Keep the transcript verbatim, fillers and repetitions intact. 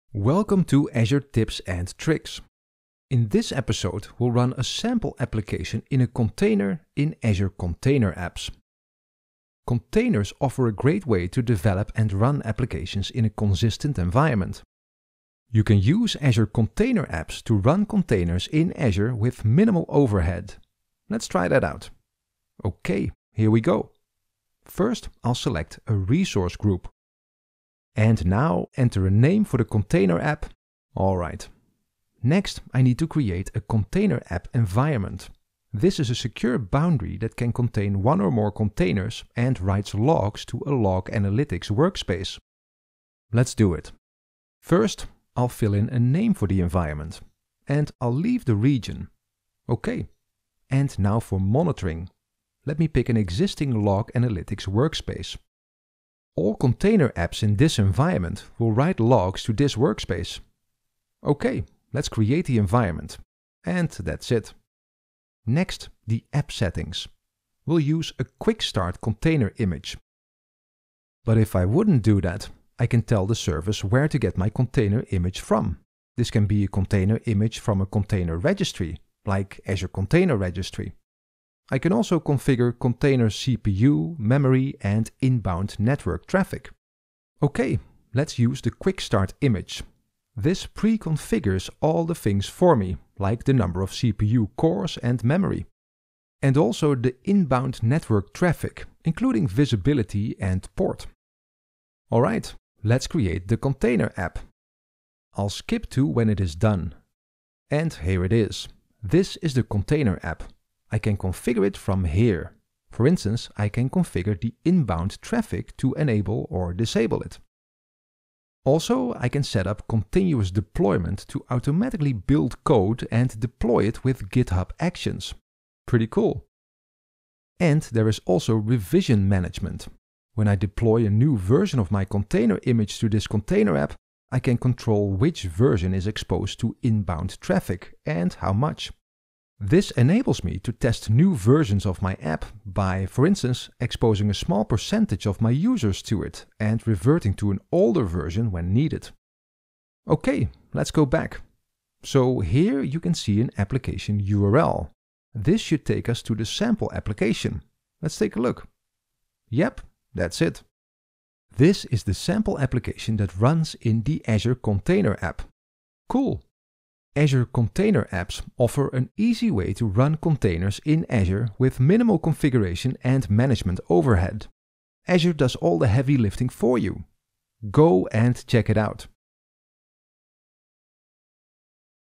Welcome to Azure Tips and Tricks. In this episode, we'll run a sample application in a container in Azure Container Apps. Containers offer a great way to develop and run applications in a consistent environment. You can use Azure Container Apps to run containers in Azure with minimal overhead. Let's try that out. Okay, here we go. First, I'll select a resource group. And now enter a name for the container app. Alright. Next, I need to create a container app environment. This is a secure boundary that can contain one or more containers and writes logs to a log analytics workspace. Let's do it. First, I'll fill in a name for the environment. And I'll leave the region. Okay. And now for monitoring. Let me pick an existing log analytics workspace. All container apps in this environment will write logs to this workspace. Okay, let's create the environment. And that's it. Next, the app settings. We'll use a quick start container image. But if I wouldn't do that, I can tell the service where to get my container image from. This can be a container image from a container registry, like Azure Container Registry. I can also configure container C P U, memory and inbound network traffic. Okay, let's use the quick start image. This pre-configures all the things for me, like the number of C P U cores and memory. And also the inbound network traffic, including visibility and port. Alright, let's create the container app. I'll skip to when it is done. And here it is. This is the container app. I can configure it from here. For instance, I can configure the inbound traffic to enable or disable it. Also, I can set up continuous deployment to automatically build code and deploy it with GitHub Actions. Pretty cool. And there is also revision management. When I deploy a new version of my container image to this container app, I can control which version is exposed to inbound traffic and how much. This enables me to test new versions of my app by, for instance, exposing a small percentage of my users to it and reverting to an older version when needed. Okay, let's go back. So here you can see an application U R L. This should take us to the sample application. Let's take a look. Yep, that's it. This is the sample application that runs in the Azure Container App. Cool. Azure Container Apps offer an easy way to run containers in Azure with minimal configuration and management overhead. Azure does all the heavy lifting for you. Go and check it out.